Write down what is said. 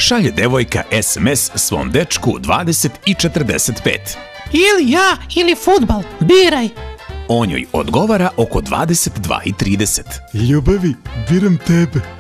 šalje devojka SMS svom dečku 20 i 45. Ili ja, ili fudbal, biraj. On joj odgovara oko 22 i 30. Ljubavi, biram tebe.